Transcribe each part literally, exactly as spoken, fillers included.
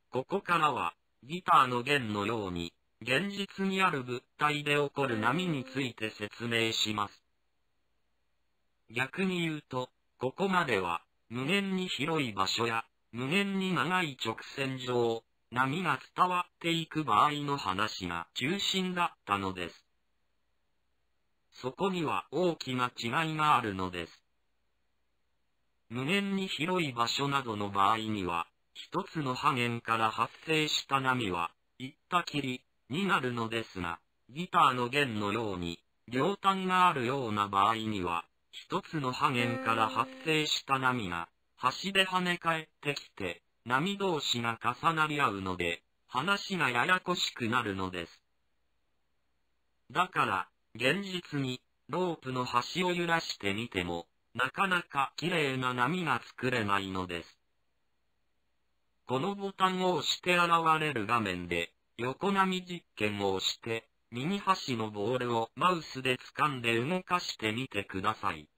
ここからは、ギターの弦のように、現実にある物体で起こる波について説明します。逆に言うと、ここまでは、無限に広い場所や、無限に長い直線上、波が伝わっていく場合の話が中心だったのです。そこには大きな違いがあるのです。無限に広い場所などの場合には、一つの波源から発生した波は、行ったきりになるのですが、ギターの弦のように、両端があるような場合には、一つの波源から発生した波が、端で跳ね返ってきて、波同士が重なり合うので、話がややこしくなるのです。だから、現実に、ロープの端を揺らしてみても、なかなか綺麗な波が作れないのです。このボタンを押して現れる画面で、横波実験をして、右端のボールをマウスで掴んで動かしてみてください。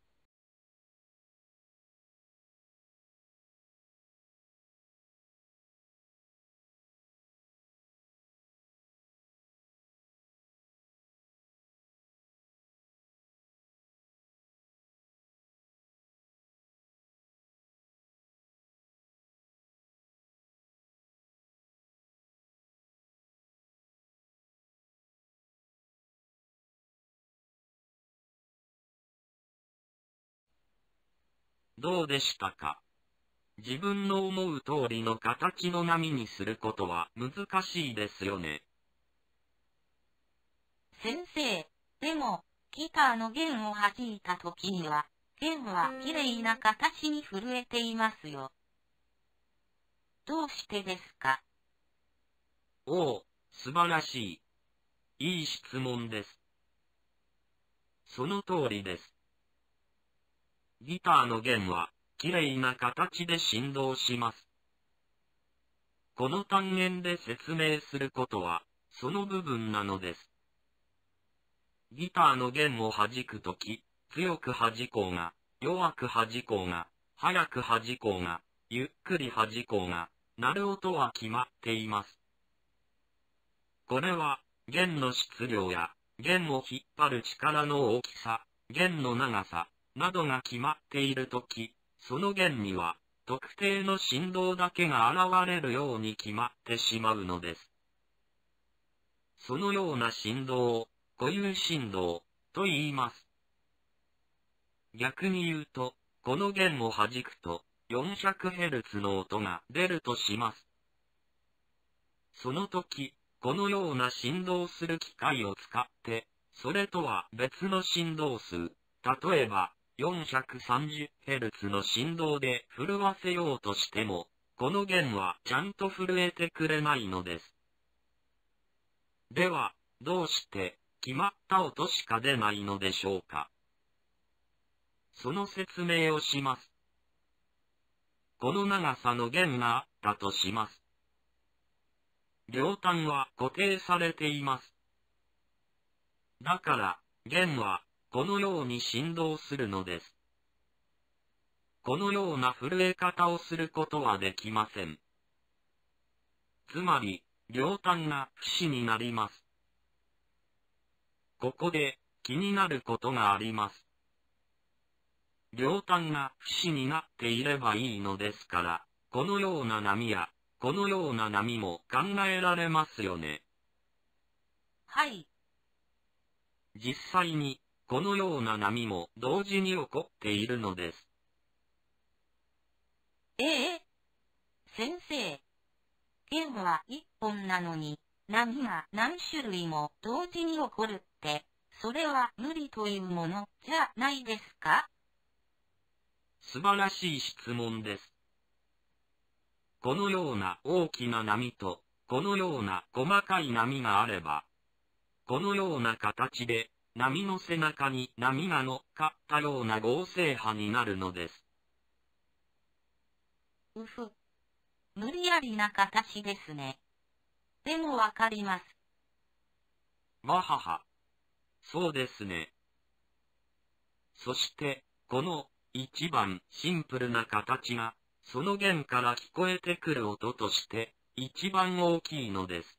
どうでしたか？自分の思う通りの形の波にすることは難しいですよね。 先生、でも、ギターの弦を弾いたときには、弦はきれいな形に震えていますよ。どうしてですか？ おお、素晴らしい。いい質問です。その通りです。ギターの弦は、きれいな形で振動します。この単元で説明することは、その部分なのです。ギターの弦を弾くとき、強く弾こうが、弱く弾こうが、速く弾こうが、ゆっくり弾こうが、鳴る音は決まっています。これは、弦の質量や、弦を引っ張る力の大きさ、弦の長さ、などが決まっているとき、その弦には、特定の振動だけが現れるように決まってしまうのです。そのような振動を、固有振動、と言います。逆に言うと、この弦を弾くと、よんひゃくヘルツ の音が出るとします。その時、このような振動する機械を使って、それとは別の振動数、例えば よんひゃくさんじゅうヘルツ の振動で震わせようとしても、この弦はちゃんと震えてくれないのです。では、どうして決まった音しか出ないのでしょうか。その説明をします。この長さの弦があったとします。両端は固定されています。だから、弦は、このように振動するのです。このような震え方をすることはできません。つまり、両端が不死になります。ここで、気になることがあります。両端が不死になっていればいいのですから、このような波や、このような波も考えられますよね。 はい。 実際に、このような波も同時に起こっているのです。 ええ。先生、弦は一本なのに、波が何種類も同時に起こるって、それは無理というものじゃないですか？ 素晴らしい質問です。このような大きな波と、このような細かい波があれば、このような形で、波の背中に波が乗っかったような合成波になるのです。 うふ。無理やりな形ですね。でもわかります。 わはは。そうですね。そして、この一番シンプルな形が、その弦から聞こえてくる音として、 一番大きいのです。